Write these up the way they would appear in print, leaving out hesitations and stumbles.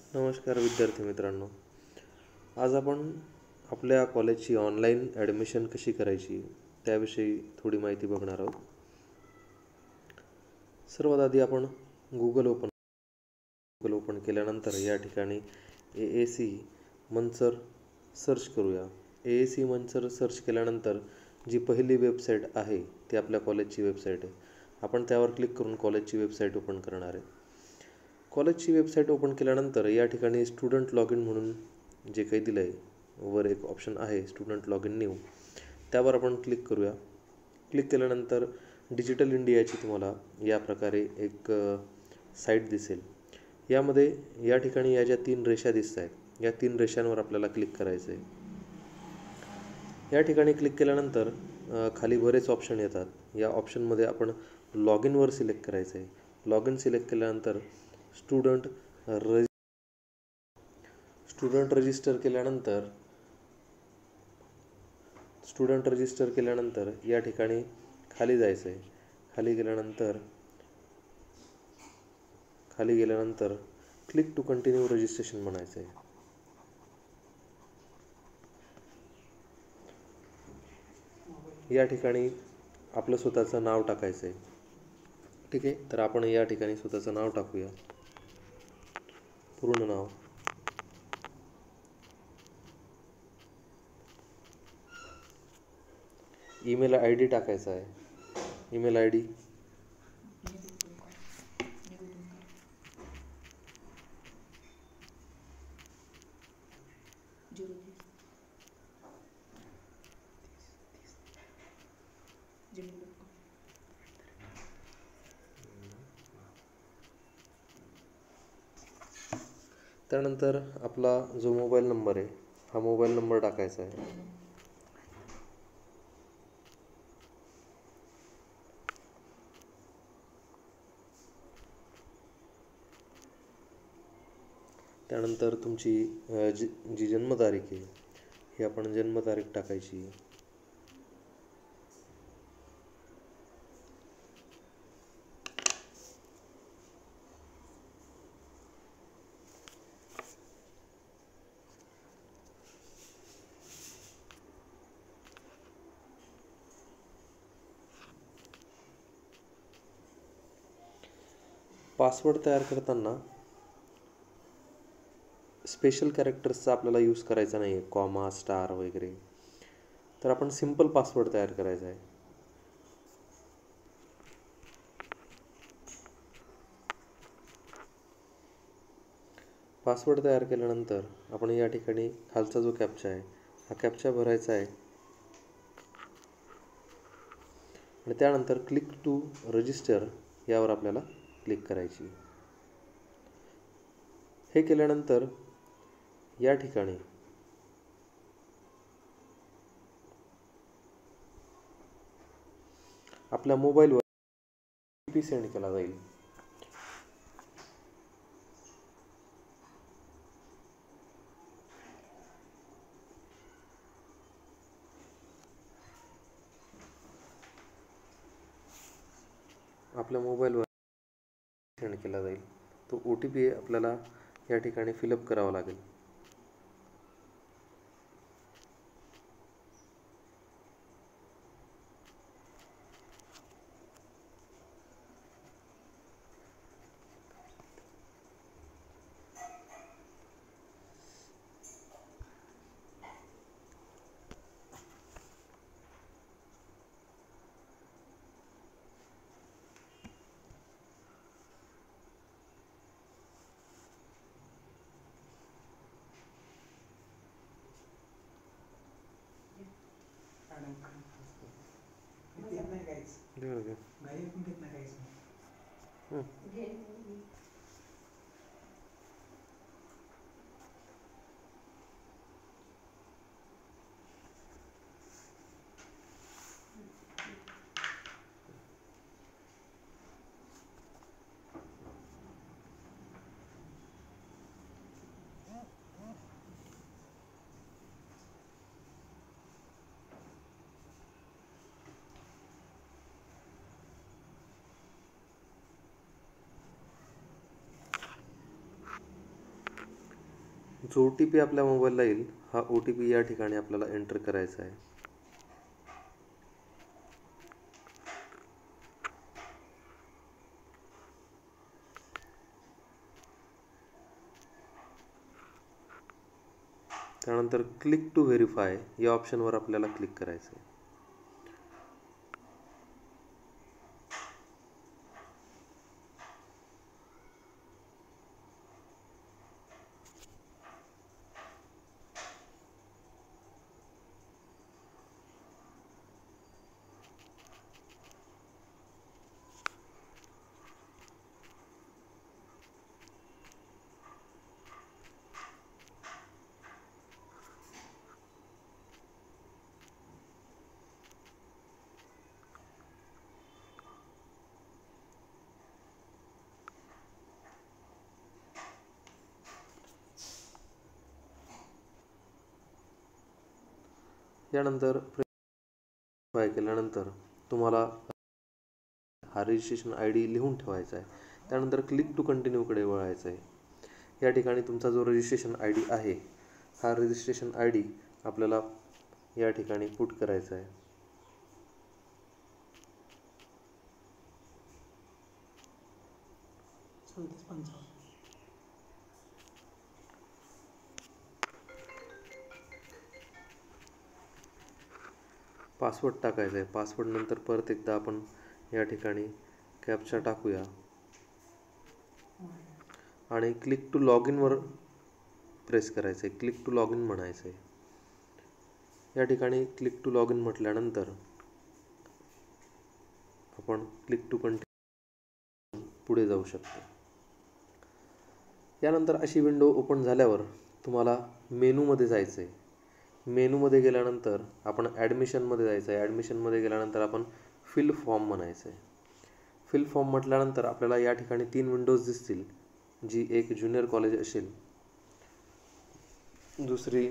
नमस्कार विद्यार्थी मित्रांनो. आज आपण आपल्या कॉलेजची ऑनलाईन ॲडमिशन कशी करायची त्याविषयी थोडी माहिती बघणार आहोत. सर्वात आधी आपण गूगल ओपन केल्यानंतर या ठिकाणी AAC मंचर सर्च करूया. AAC मंचर सर्च केल्यानंतर जी पहिली वेबसाईट आहे ती आपल्या कॉलेजची वेबसाईट आहे. आपण त्यावर क्लिक करून कॉलेजची वेबसाईट ओपन करणार आहे. कॉलेजची वेबसाईट ओपन केल्यानंतर या ठिकाणी स्टुडंट लॉग इन म्हणून जे काही दिलं आहे वर एक ऑप्शन आहे स्टुडंट लॉग इन न्यू, त्यावर आपण क्लिक करूया. क्लिक केल्यानंतर डिजिटल इंडियाची तुम्हाला या प्रकारे एक साईट दिसेल. यामध्ये या ठिकाणी या ज्या 3 रेषा दिसत आहेत या 3 रेषांवर आपल्याला क्लिक करायचं आहे. या ठिकाणी क्लिक केल्यानंतर खाली बरेच ऑप्शन येतात. या ऑप्शनमध्ये आपण लॉग इनवर सिलेक्ट करायचं आहे. लॉग इन सिलेक्ट केल्यानंतर स्टुडंट रजिस्टर केल्यानंतर या ठिकाणी खाली जायचं आहे. खाली गेल्यानंतर क्लिक टू कंटिन्यू रजिस्ट्रेशन म्हणायचं आहे. या ठिकाणी आपलं स्वतःचं नाव टाकायचं आहे. ठीक आहे, तर आपण या ठिकाणी स्वतःचं नाव टाकूया. पूर्ण नाव, ईमेल ID टाकायचा आहे. ईमेल ID, त्यानंतर आपला जो मोबाईल नंबर आहे हा मोबाईल नंबर टाकायचा आहे. त्यानंतर तुमची जी जन्मतारीख आहे ही आपण जन्मतारीख टाकायची. पासवर्ड तयार करताना स्पेशल कॅरेक्टर्सचा आपल्याला यूज करायचा नाही आहे, कॉमा, स्टार वगैरे. तर आपण सिंपल पासवर्ड तयार करायचा आहे. पासवर्ड तयार केल्यानंतर आपण या ठिकाणी खालचा जो कॅप्चा आहे हा कॅप्चा भरायचा आहे आणि त्यानंतर क्लिक टू रजिस्टर यावर आपल्याला क्लिक करायची. हे केल्यानंतर या ठिकाणी आपल्या मोबाईलवर OTP सेंड केला जाईल. तो OTP आपल्याला या ठिकाणी फिलअप करावा लागेल. जो OTP आपल्या मोबाईलला येईल हा OTP या ठिकाणी आपल्याला एंटर करायचा आहे. त्यानंतर क्लिक टू व्हेरीफाय या ऑप्शनवर आपल्याला क्लिक करायचं आहे. यानंतर व्हेरीफाय केल्यानंतर तुम्हाला हा रजिस्ट्रेशन ID लिहून ठेवायचा आहे. त्यानंतर क्लिक टू कंटिन्यूकडे वळायचं आहे. या ठिकाणी तुमचा जो रजिस्ट्रेशन ID आहे हा रजिस्ट्रेशन ID आपल्याला या ठिकाणी पुट करायचा आहे. पासवर्ड टाकायचा आहे. पासवर्ड नंतर परत एकदा आपण या ठिकाणी कॅप्चा टाकूया आणि क्लिक टू लॉग इनवर प्रेस करायचं आहे. क्लिक टू लॉग इन म्हणायचं आहे. या ठिकाणी क्लिक टू लॉग इन म्हटल्यानंतर आपण क्लिक टू कंटिन्यू पुढे जाऊ शकतो. यानंतर अशी विंडो ओपन झाल्यावर तुम्हाला मेनूमध्ये जायचं आहे. मेनूमध्ये गेल्यानंतर आपण ॲडमिशनमध्ये जायचं आहे. ॲडमिशनमध्ये गेल्यानंतर आपण फिल फॉर्म म्हणायचं आहे. फिल फॉर्म म्हटल्यानंतर आपल्याला या ठिकाणी 3 विंडोज दिसतील. जी एक ज्युनियर कॉलेज असेल, दुसरी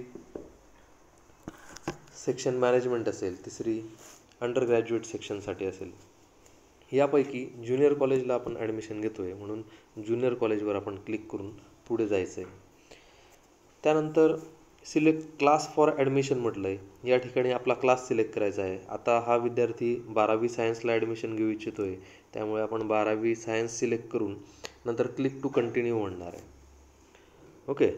सेक्शन मॅनेजमेंट असेल, तिसरी अंडर ग्रॅज्युएट सेक्शनसाठी असेल. यापैकी ज्युनियर कॉलेजला आपण ॲडमिशन घेतो आहे म्हणून ज्युनियर कॉलेजवर आपण क्लिक करून पुढे जायचं आहे. त्यानंतर सिलेक्ट क्लास फॉर ॲडमिशन म्हटलं आहे. या ठिकाणी आपला क्लास सिलेक्ट करायचा आहे. आता हा विद्यार्थी 12वी सायन्सला ॲडमिशन घेऊ इच्छितो आहे, त्यामुळे आपण 12वी सायन्स सिलेक्ट करून नंतर क्लिक टू कंटिन्यू म्हणणार आहे. ओके.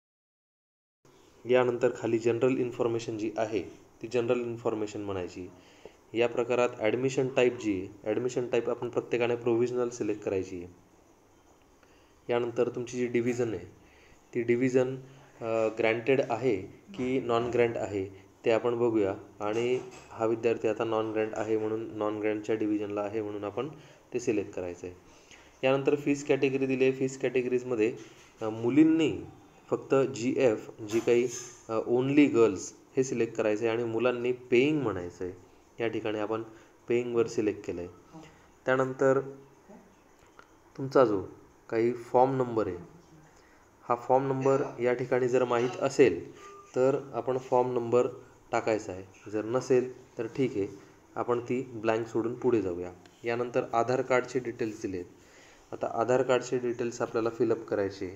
यानंतर खाली जनरल इन्फॉर्मेशन जी आहे ती जनरल इन्फॉर्मेशन म्हणायची. या प्रकारात ॲडमिशन टाईप जी आहे, ॲडमिशन टाईप आपण प्रत्येकाने प्रोव्हिजनल सिलेक्ट करायची आहे. यानंतर तुमची जी डिव्हिजन आहे ती डिव्हिजन ग्रँटेड आहे की नॉन ग्रँट आहे ते आपण बघूया. आणि हा विद्यार्थी आता नॉन ग्रँट आहे म्हणून नॉन ग्रँटच्या डिव्हिजनला आहे म्हणून आपण ते सिलेक्ट करायचं आहे. यानंतर फीस कॅटेगरी दिली आहे. फीस कॅटेगरीजमध्ये मुलींनी फक्त GF जी काही ओनली गर्ल्स हे सिलेक्ट करायचं आहे आणि मुलांनी पेईंग म्हणायचं आहे. या ठिकाणी आपण पेईंगवर सिलेक्ट केलं आहे. त्यानंतर तुमचा जो काही फॉर्म नंबर आहे हा फॉर्म नंबर या ठिकाणी जर माहीत असेल तर आपण फॉर्म नंबर टाकायचा आहे. जर नसेल तर ठीक आहे, आपण ती ब्लँक सोडून पुढे जाऊया. यानंतर आधार कार्डचे डिटेल्स दिले आहेत. आता आधार कार्डचे डिटेल्स आपल्याला फिलअप करायचे.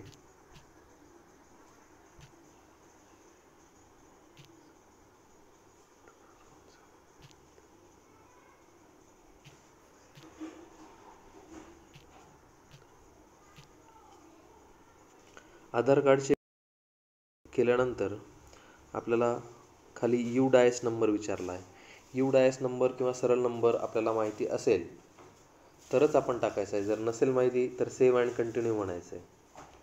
आधार कार्डचे केल्यानंतर आपल्याला खाली UDIS नंबर विचारला आहे. UDIS नंबर किंवा सरळ नंबर आपल्याला माहिती असेल तरच आपण टाकायचं आहे. जर नसेल माहिती तर सेव्ह अँड कंटिन्यू म्हणायचं आहे.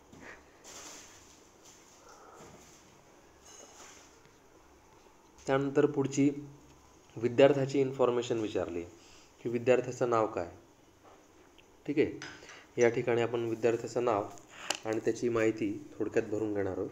त्यानंतर पुढची विद्यार्थ्याची इन्फॉर्मेशन विचारली की विद्यार्थ्याचं नाव काय. ठीक आहे. या ठिकाणी आपण विद्यार्थ्याचं नाव आणि त्याची माहिती थोडक्यात भरून घेणार आहोत.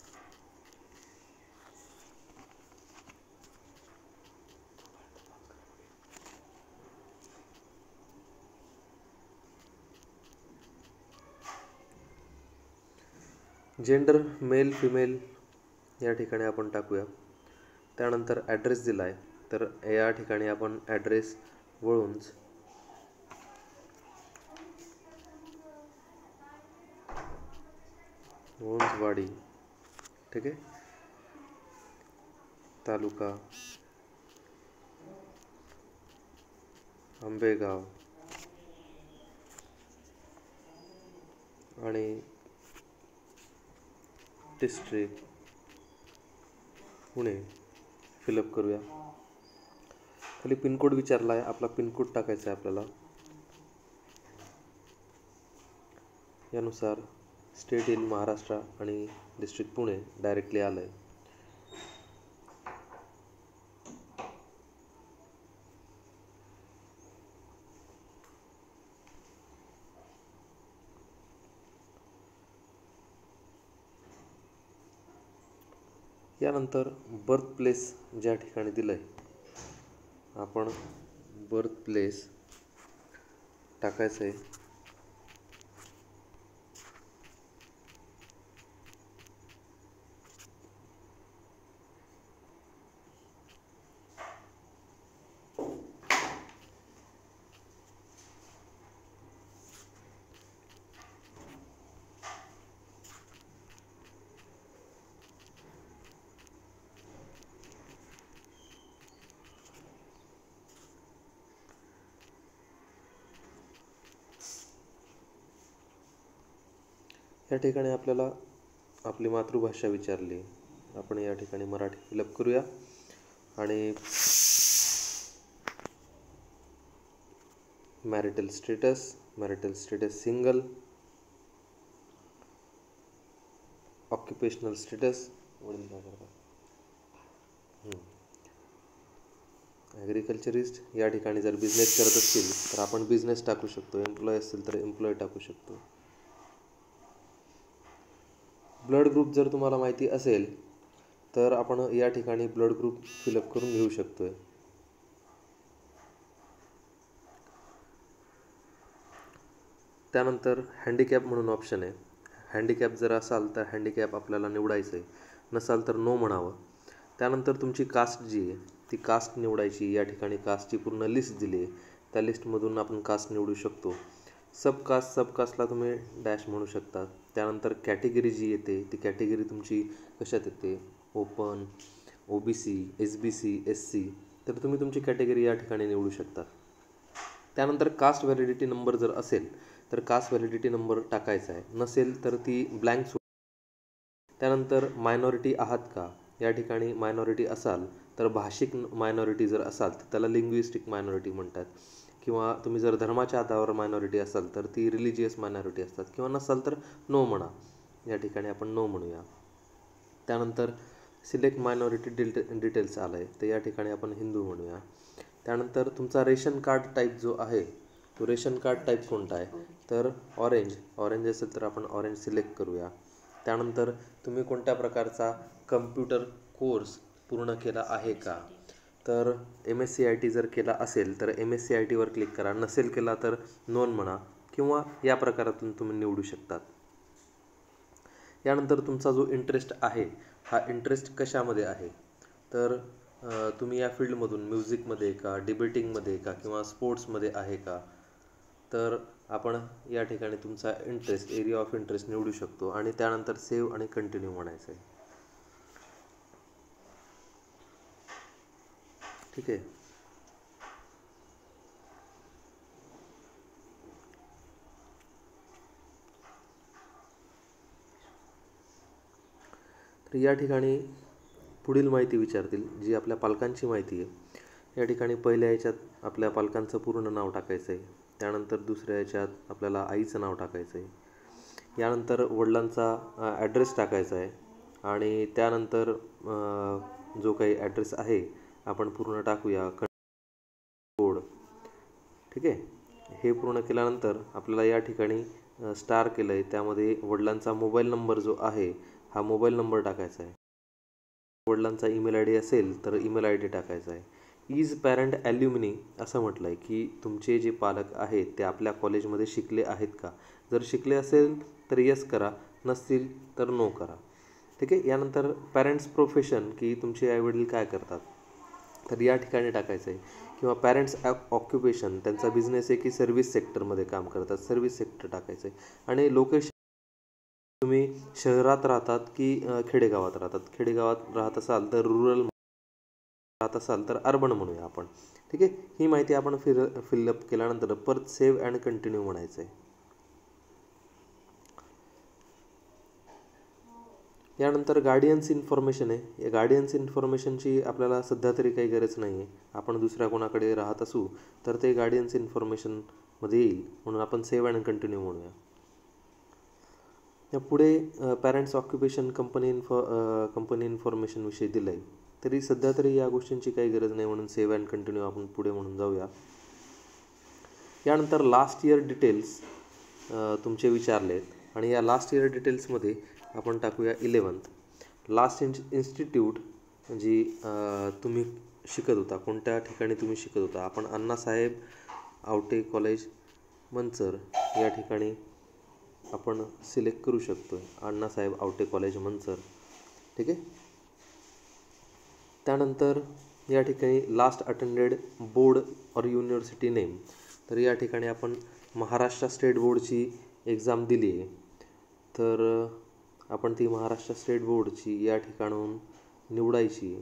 जेंडर मेल फिमेल या ठिकाणी आपण टाकूया. त्यानंतर ॲड्रेस दिला आहे तर या ठिकाणी आपण ॲड्रेस वळूंजवाडी ठीक आहे. तालुका आंबेगाव आणि डिस्ट्रिक्ट पुणे फिलअप करूया. खाली पिनकोड विचारला आहे, आपला पिनकोड टाकायचा आहे आपल्याला. यानुसार स्टेट इन महाराष्ट्र आणि डिस्ट्रिक्ट पुणे डायरेक्टली आलं आहे. यानंतर बर्थ प्लेस ज्या ठिकाणी दिलं आहे आपण बर्थ प्लेस टाकायचं आहे. या ठिकाणी आपल्याला आपली मातृभाषा विचारली, आपण या ठिकाणी मराठी फिलअप करूया. आणि marital status single. Occupational status वडील काय करतात, ॲग्रिकल्चरिस्ट. या ठिकाणी जर बिझनेस करत असतील तर आपण बिझनेस टाकू शकतो, एम्प्लॉय असेल तर एम्प्लॉय टाकू शकतो. ब्लड ग्रुप जर तुम्हाला माहिती असेल तर आपण या ठिकाणी ब्लड ग्रुप फिलअप करून घेऊ शकतोय. त्यानंतर हँडिकॅप म्हणून ऑप्शन आहे. हँडिकॅप जर असाल तर हँडिकॅप आपल्याला निवडायचं आहे, नसाल तर नो म्हणावं. त्यानंतर तुमची कास्ट जी आहे ती कास्ट निवडायची. या ठिकाणी कास्टची पूर्ण लिस्ट दिली आहे, त्या लिस्टमधून आपण कास्ट निवडू शकतो. सबकास्टला तुम्ही डॅश म्हणू शकता. त्यानंतर कॅटेगरी जी येते ती कॅटेगरी तुमची कशात येते, ओपन, OBC, SBC, SC, तर तुम्ही तुमची कॅटेगरी या ठिकाणी निवडू शकता. त्यानंतर कास्ट व्हॅलिडिटी नंबर जर असेल तर कास्ट व्हॅलिडिटी नंबर टाकायचा आहे, नसेल तर ती ब्लँक सोड. त्यानंतर मायनॉरिटी आहात का, या ठिकाणी मायनॉरिटी असाल तर भाषिक मायनॉरिटी जर असाल तर त्याला लिंग्विस्टिक मायनॉरिटी म्हणतात. किंवा तुम्ही जर धर्माच्या आधारावर मायनॉरिटी असाल तर ती रिलिजियस मायनॉरिटी असतात. किंवा नसाल तर नो म्हणा, या ठिकाणी आपण नो म्हणूया. त्यानंतर सिलेक्ट मायनॉरिटी डिटेल्स आलं आहे, तर या ठिकाणी आपण हिंदू म्हणूया. त्यानंतर तुमचा रेशन कार्ड टाईप जो आहे तो रेशन कार्ड टाईप कोणता आहे, तर ऑरेंज असेल तर आपण ऑरेंज सिलेक्ट करूया. त्यानंतर तुम्ही कोणत्या प्रकारचा कम्प्युटर कोर्स पूर्ण केला आहे का, तर MSc जर केला असेल तर MSc वर क्लिक करा, नसेल केला तर नोन म्हणा, किंवा या प्रकारातून तुम्ही निवडू शकतात. यानंतर तुमचा जो इंटरेस्ट आहे हा इंटरेस्ट कशामध्ये आहे, तर तुम्ही या फील्डमधून म्युझिकमध्ये का, डिबेटिंगमध्ये का, किंवा स्पोर्ट्समध्ये आहे का, तर आपण या ठिकाणी तुमचा इंटरेस्ट, एरिया ऑफ इंटरेस्ट निवडू शकतो. आणि त्यानंतर सेव्ह आणि कंटिन्यू म्हणायचं आहे. ठीक आहे. तर या ठिकाणी पुढील माहिती विचारतील जी आपल्या पालकांची माहिती आहे. या ठिकाणी पहिल्या याच्यात आपल्या पालकांचं पूर्ण नाव टाकायचं आहे. त्यानंतर दुसऱ्या याच्यात आपल्याला आईचं नाव टाकायचं आहे. यानंतर वडिलांचा ॲड्रेस टाकायचा आहे. आणि त्यानंतर जो काही ॲड्रेस आहे आपण पूर्ण टाकूया, कोड. ठीक आहे. हे पूर्ण केल्यानंतर आपल्याला या ठिकाणी स्टार केलं आहे, त्यामध्ये वडिलांचा मोबाईल नंबर जो आहे हा मोबाईल नंबर टाकायचा आहे. वडिलांचा ईमेल ID असेल तर ईमेल ID टाकायचा आहे. इज पॅरेंट ॲल्युमिनी असं म्हटलं आहे की तुमचे जे पालक आहेत ते आपल्या कॉलेजमध्ये शिकले आहेत का. जर शिकले असेल तर येस करा, नसतील तर नो करा. ठीक आहे. यानंतर पॅरेंट्स प्रोफेशन की तुमचे आईवडील काय करतात, तर या ठिकाणी टाकायचं आहे. किंवा पॅरेंट्स ऑक्युपेशन त्यांचा बिझनेस आहे की सर्व्हिस सेक्टरमध्ये काम करतात, सर्व्हिस सेक्टर टाकायचं आहे. आणि लोकेशन तुम्ही शहरात राहतात की खेडेगावात राहतात. खेडेगावात राहत असाल तर रुरल राहत असाल तर अर्बन म्हणूया आपण. ठीक आहे, ही माहिती आपण फिलअप केल्यानंतर परत सेव्ह अँड कंटिन्यू म्हणायचं आहे. यानंतर गार्डियन्स इन्फॉर्मेशन आहे. या गार्डियन्स इन्फॉर्मेशनची आपल्याला सध्या तरी काही गरज नाही आहे. आपण दुसऱ्या कोणाकडे राहत असू तर ते गार्डियन्स इन्फॉर्मेशनमध्ये येईल, म्हणून आपण सेव्ह अँड कंटिन्यू म्हणूया. या पुढे पॅरेंट्स ऑक्युपेशन कंपनी इन्फॉर्मेशनविषयी दिलं आहे, तरी सध्या तरी या गोष्टींची काही गरज नाही, म्हणून सेव्ह अँड कंटिन्यू आपण पुढे म्हणून जाऊया. यानंतर लास्ट इयर डिटेल्स तुमचे विचारले आहेत आणि या लास्ट इयर डिटेल्समध्ये आपण टाकूया 11th. लास्ट इन्स्टिट्यूट जी तुम्ही शिकत होता, कोणत्या ठिकाणी तुम्ही शिकत होता. आपण अण्णासाहेब आवटे कॉलेज मंचर या ठिकाणी आपण सिलेक्ट करू शकतो, अण्णासाहेब आवटे कॉलेज मंचर. ठीक आहे. त्यानंतर या ठिकाणी लास्ट अटेंडेड बोर्ड और युनिव्हर्सिटी नेम, तर या ठिकाणी आपण महाराष्ट्र स्टेट बोर्डची एक्झाम दिली आहे, तर आपण ती महाराष्ट्र स्टेट बोर्डची या ठिकाणून निवडायची.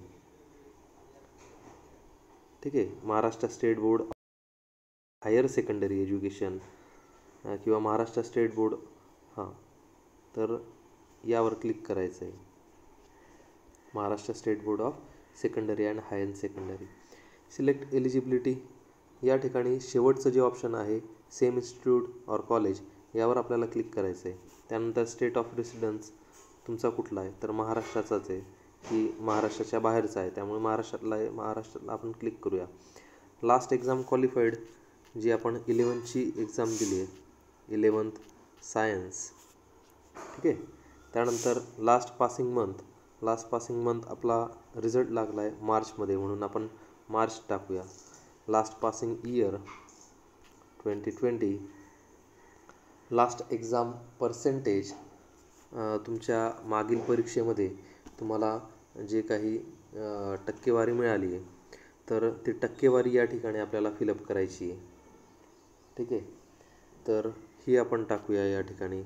ठीक आहे. Maharashtra state board higher secondary education किंवा महाराष्ट्र स्टेट बोर्ड, तर यावर क्लिक करायचं आहे. Maharashtra state board of secondary and higher secondary. Select eligibility, या ठिकाणी शेवटचं जे ऑप्शन आहे सेम इन्स्टिट्यूट और कॉलेज, यावर आपल्याला क्लिक करायचं आहे. त्यानंतर स्टेट ऑफ रेसिडन्स तुमचा कुठला आहे, तर महाराष्ट्राचाच आहे की महाराष्ट्राच्या बाहेरचा आहे, त्यामुळे महाराष्ट्राला आपण क्लिक करूया. लास्ट एक्झाम क्वालिफाईड, जी आपण 11th एक्झाम दिली आहे, 11th सायन्स. ठीक आहे. त्यानंतर लास्ट पासिंग मंथ आपला रिझल्ट लागला आहे मार्चमध्ये, म्हणून आपण मार्च टाकूया. Last passing year 2020. Last exam percentage, तुमच्या मागील परीक्षेमध्ये तुम्हाला जे काही टक्केवारी मिळाली आहे, तर ती टक्केवारी या ठिकाणी आपल्याला फिलअप करायची आहे. ठीक आहे. तर ही आपण टाकूया या ठिकाणी.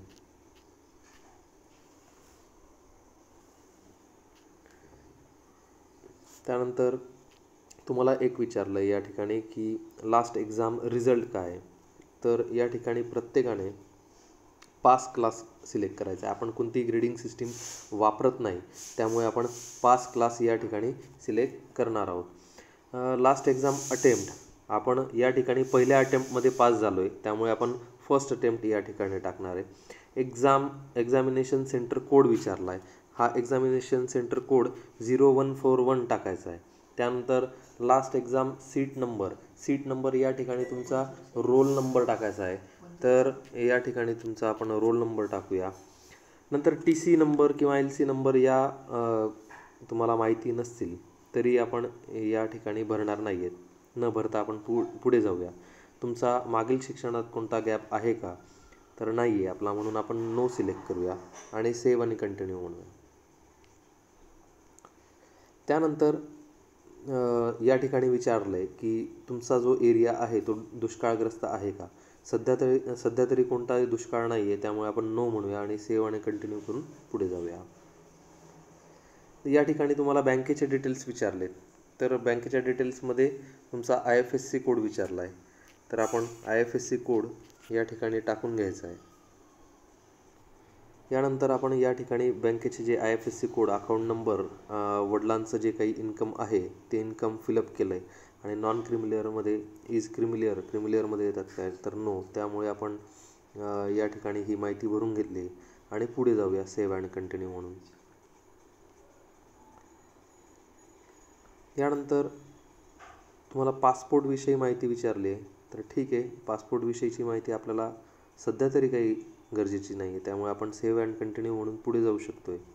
त्यानंतर तुम्हाला एक विचारलं या ठिकाणी की लास्ट एक्झाम रिझल्ट काय, तर या ठिकाणी प्रत्येकाने पास क्लास सिलेक्ट करायचा आहे. आपण कोणतीही ग्रेडिंग सिस्टीम वापरत नाही, त्यामुळे आपण पास क्लास या ठिकाणी सिलेक्ट करणार आहोत. लास्ट एक्झाम अटेम्प्ट, आपण या ठिकाणी पहिल्या अटेम्प्टमध्ये पास झालो आहे, त्यामुळे आपण फर्स्ट अटेम्प्ट या ठिकाणी टाकणार आहे. एक्झामिनेशन सेंटर कोड विचारला आहे, हा एक्झामिनेशन सेंटर कोड 0141 टाकायचा आहे. त्यानंतर लास्ट एक्झाम सीट नंबर या ठिकाणी तुमचा रोल नंबर टाकायचा आहे, तर या ठिकाणी तुमचा आपण रोल नंबर टाकूया. नंतर TC नंबर किंवा LC नंबर या तुम्हाला माहिती नसतील तरी आपण या ठिकाणी भरणार नाही आहेत. न भरता आपण पुढे जाऊया. तुमचा मागील शिक्षणात कोणता गॅप आहे का, तर नाही आहे आपला, म्हणून आपण नो सिलेक्ट करूया आणि सेव्ह आणि कंटिन्यू म्हणूया. त्यानंतर या ठिकाणी विचारलं आहे की तुमचा जो एरिया आहे तो दुष्काळग्रस्त आहे का. सध्या तरी कोणताही दुष्काळ नाही आहे, त्यामुळे आपण नो म्हणूया आणि सेव्ह आणि कंटिन्यू करून पुढे जाऊया. या ठिकाणी तुम्हाला बँकेचे डिटेल्स विचारलेत, तर बँकेच्या डिटेल्समध्ये तुमचा IFSC कोड विचारला आहे, तर आपण IFSC कोड या ठिकाणी टाकून घ्यायचा आहे. यानंतर आपण या ठिकाणी बँकेचे जे IFSC कोड, अकाउंट नंबर, वडिलांचं जे काही इन्कम आहे ते इन्कम फिलअप केलं आहे आणि नॉन क्रिमिलिअरमध्ये क्रिमिलिअरमध्ये येतात काय, तर नो, त्यामुळे आपण या ठिकाणी ही माहिती भरून घेतली आणि पुढे जाऊया सेव्ह अँड कंटिन्यू म्हणून. यानंतर तुम्हाला पासपोर्टविषयी माहिती विचारली आहे, तर ठीक आहे, पासपोर्टविषयीची माहिती आपल्याला सध्या तरी काही गरजेची नाही आहे, त्यामुळे आपण सेव्ह अँड कंटिन्यू म्हणून पुढे जाऊ शकतो आहे.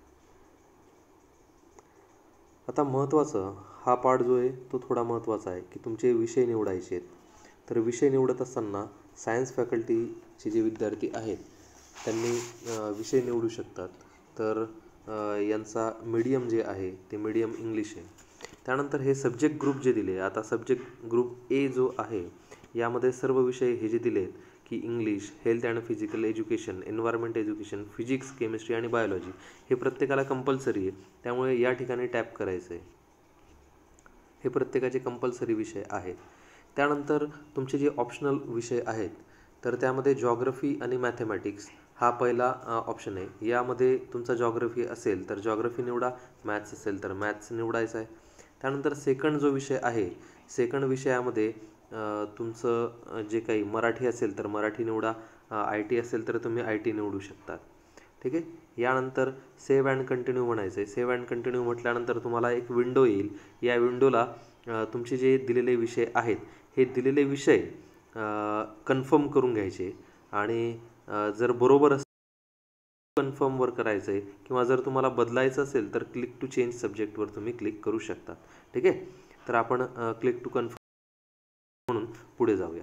आता महत्त्वाचं हा पार्ट जो आहे तो थोडा महत्त्वाचा आहे की तुमचे विषय निवडायचे आहेत. तर विषय निवडत असताना सायन्स फॅकल्टीचे जे विद्यार्थी आहेत त्यांनी विषय निवडू शकतात. तर यांचा मीडियम जे आहे ते मीडियम इंग्लिश आहे. त्यानंतर हे सब्जेक्ट ग्रुप जे दिले, आता सब्जेक्ट ग्रुप A जो आहे यामध्ये सर्व विषय हे जे दिले आहेत की English, health and physical education, environment education, physics, chemistry आणि बायोलॉजी हे प्रत्येकाला कंपल्सरी आहे. त्यामुळे या ठिकाणी टॅप करायचं आहे. हे प्रत्येकाचे कंपल्सरी विषय आहेत. त्यानंतर तुमचे जे ऑप्शनल विषय आहेत तर त्यामध्ये जॉग्रफी आणि मॅथमॅटिक्स हा पहिला ऑप्शन आहे. यामध्ये तुमचा जॉग्रफी असेल तर जॉग्रफी निवडा, मॅथ्स असेल तर मॅथ्स निवडायचं आहे. त्यानंतर सेकंड जो विषय आहे, सेकंड विषयामध्ये तुमचं जे काही मराठी असेल तर मराठी निवडा, आय टी असेल तर तुम्ही आय टी निवडू शकता. ठीक आहे. यानंतर सेव्ह अँड कंटिन्यू म्हणायचं आहे. सेव्ह अँड कंटिन्यू म्हटल्यानंतर तुम्हाला एक विंडो येईल. या विंडोला तुमचे जे दिलेले विषय आहेत हे दिलेले विषय कन्फर्म करून घ्यायचे आणि जर बरोबर असेल कन्फर्मवर करायचं आहे किंवा जर तुम्हाला बदलायचं असेल तर क्लिक टू चेंज सब्जेक्टवर तुम्ही क्लिक करू शकता. ठीक आहे. तर आपण क्लिक टू कन्फर्म म्हणून पुढे जाऊया.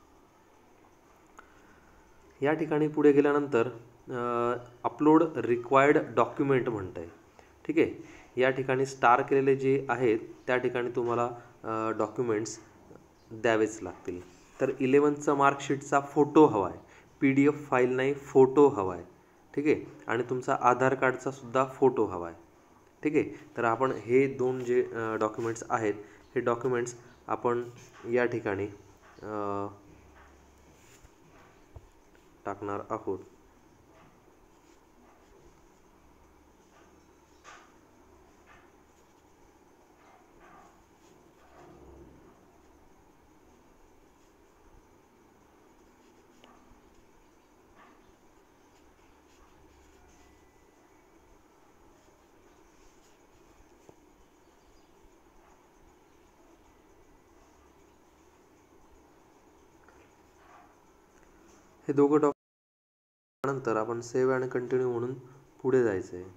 या ठिकाणी पुढे गेल्यानंतर अपलोड रिक्वायर्ड डॉक्युमेंट म्हणत आहे. ठीक आहे. या ठिकाणी स्टार केलेले जे आहेत त्या ठिकाणी तुम्हाला डॉक्युमेंट्स द्यावेच लागतील. तर 11चा मार्कशीटचा फोटो हवा आहे, PDF फाईल नाही, फोटो हवा आहे. ठीक आहे. आणि तुमचा आधार कार्डचा सुद्धा फोटो हवा आहे. ठीक आहे. तर आपण हे दोन जे डॉक्युमेंट्स आहेत हे डॉक्युमेंट्स आपण या ठिकाणी टाकणार आहोत. हे दोघं नंतर आपण सेव्ह अँड कंटिन्यू म्हणून पुढे जायचं आहे.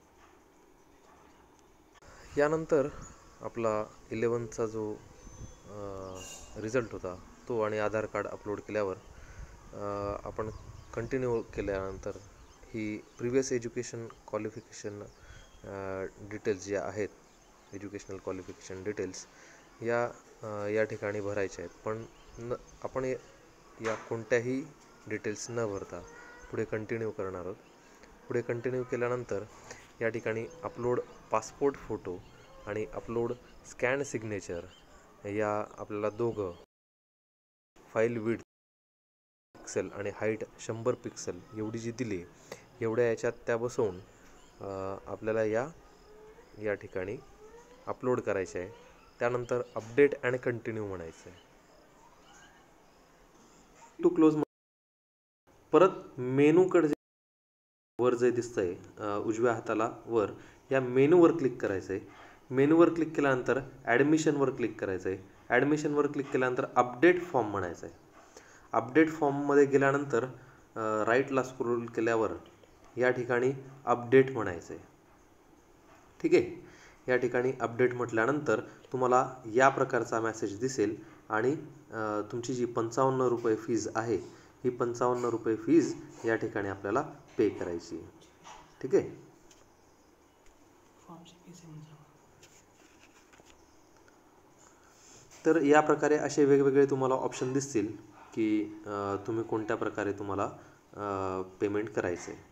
यानंतर आपला 11चा जो रिझल्ट होता तो आणि आधार कार्ड अपलोड केल्यावर आपण कंटिन्यू केल्यानंतर ही प्रिव्हियस एज्युकेशन क्वालिफिकेशन डिटेल्स ज्या आहेत, एज्युकेशनल क्वालिफिकेशन डिटेल्स या ठिकाणी भरायच्या आहेत. पण आपण या कोणत्याही डिटेल्स न भरता पुढे कंटिन्यू करणार आहोत. पुढे कंटिन्यू केल्यानंतर या ठिकाणी अपलोड पासपोर्ट फोटो आणि अपलोड स्कॅन सिग्नेचर या आपल्याला दोघं फाईल विड्थ पिक्सेल आणि हाईट 100 पिक्सेल एवढी जी दिली एवढ्या याच्यात त्या बसवून आपल्याला या ठिकाणी अपलोड करायचे आहे. त्यानंतर अपडेट अँड कंटिन्यू म्हणायचं आहे. टू क्लोज परत मेनूकडे वर जे दिसतंय उजव्या हाताला वर या मेनूवर क्लिक करायचं आहे. मेनूवर क्लिक केल्यानंतर ॲडमिशनवर क्लिक करायचं आहे. ॲडमिशनवर क्लिक केल्यानंतर अपडेट फॉर्म म्हणायचं आहे. अपडेट फॉर्ममध्ये गेल्यानंतर राईटला स्क्रोल केल्यावर या ठिकाणी अपडेट म्हणायचं आहे. ठीक आहे. या ठिकाणी अपडेट म्हटल्यानंतर तुम्हाला या प्रकारचा मेसेज दिसेल आणि तुमची जी 55 रुपये फीज आहे ही 55 रुपये फीज या ठिकाणी आपल्याला पे करायची. ठीक आहे. तर या प्रकारे असे वेगवेगळे तुम्हाला ऑप्शन दिसतील की तुम्ही कोणत्या प्रकारे तुम्हाला पेमेंट करायचं आहे.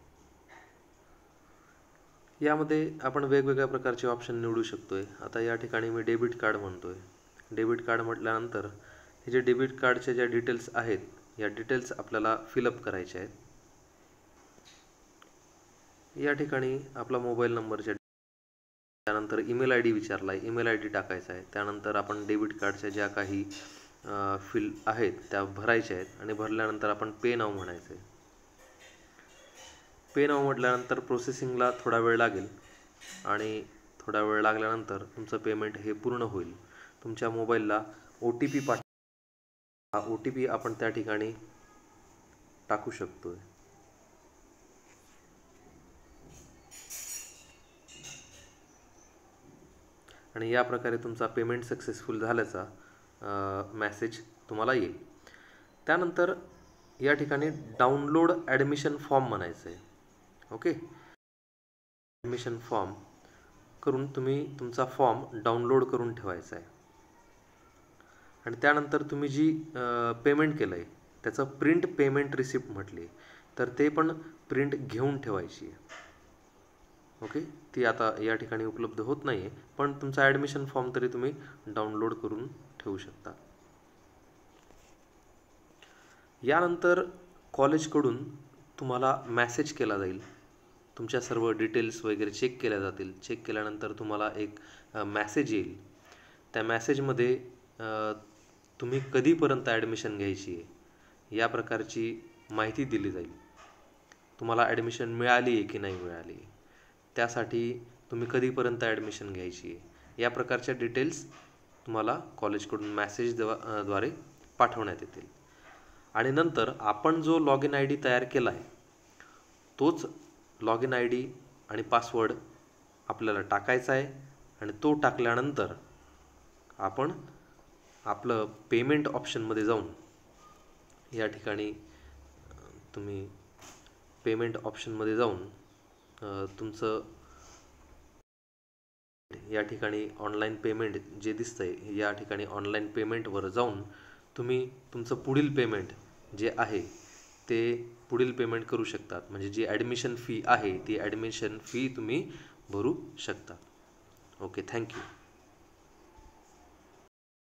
यामध्ये आपण वेगवेगळ्या प्रकारचे ऑप्शन निवडू शकतोय. आता या ठिकाणी मी डेबिट कार्ड म्हणतोय. डेबिट कार्ड म्हटल्यानंतर हे जे डेबिट कार्डचे ज्या डिटेल्स आहेत या डिटेल्स आपल्याला फिलअप करायचे आहेत. या ठिकाणी आपला मोबाईल नंबरच्या त्यानंतर ईमेल आय डी विचारला आहे, ईमेल आय डी टाकायचा आहे. त्यानंतर आपण डेबिट कार्डच्या ज्या काही फिल आहेत त्या भरायच्या आहेत आणि भरल्यानंतर आपण पे नाव म्हणायचं आहे. पे नाव म्हटल्यानंतर प्रोसेसिंगला थोडा वेळ लागेल आणि थोडा वेळ लागल्यानंतर तुमचं पेमेंट हे पूर्ण होईल. तुमच्या मोबाईलला OTP हा OTP आपण त्या ठिकाणी टाकू शकतोय. आणि या प्रकारे तुमचा पेमेंट सक्सेसफुल झाल्याचा मेसेज तुम्हाला येईल. त्यानंतर या ठिकाणी डाउनलोड ॲडमिशन फॉर्म म्हणायचं आहे. ओके. ॲडमिशन फॉर्म करून तुम्ही तुमचा फॉर्म डाउनलोड करून ठेवायचा आहे. आणि त्यानंतर तुम्ही जी पेमेंट केलं आहे त्याचं प्रिंट पेमेंट रिसिप्ट म्हटली, तर ते पण प्रिंट घेऊन ठेवायची आहे. ओके, ती आता या ठिकाणी उपलब्ध होत नाही आहे, पण तुमचा ॲडमिशन फॉर्म तरी तुम्ही डाउनलोड करून ठेवू शकता. यानंतर कॉलेजकडून तुम्हाला मॅसेज केला जाईल, तुमच्या सर्व डिटेल्स वगैरे चेक केल्या जातील. चेक केल्यानंतर तुम्हाला एक मॅसेज येईल. त्या मॅसेजमध्ये तुम्ही कधीपर्यंत ॲडमिशन घ्यायची आहे या प्रकारची माहिती दिली जाईल. तुम्हाला ॲडमिशन मिळाली आहे की नाही मिळाली आहे, त्यासाठी तुम्ही कधीपर्यंत ॲडमिशन घ्यायची आहे या प्रकारच्या डिटेल्स तुम्हाला कॉलेजकडून मॅसेज द्वारे पाठवण्यात येतील. आणि नंतर आपण जो लॉग इन आय डी तयार केला आहे तोच लॉग इन आय डी आणि पासवर्ड आपल्याला टाकायचा आहे. आणि तो टाकल्यानंतर आपण आपलं पेमेंट ऑप्शनमध्ये जाऊन या ठिकाणी तुम्ही पेमेंट ऑप्शनमध्ये जाऊन तुमचं या ठिकाणी ऑनलाईन पेमेंट जे दिसतंय या ठिकाणी ऑनलाईन पेमेंटवर जाऊन तुम्ही तुमचं पुढील पेमेंट जे आहे ते पुढील पेमेंट करू शकतात. म्हणजे जी ॲडमिशन फी आहे ती ॲडमिशन फी तुम्ही भरू शकता. Okay, thank you.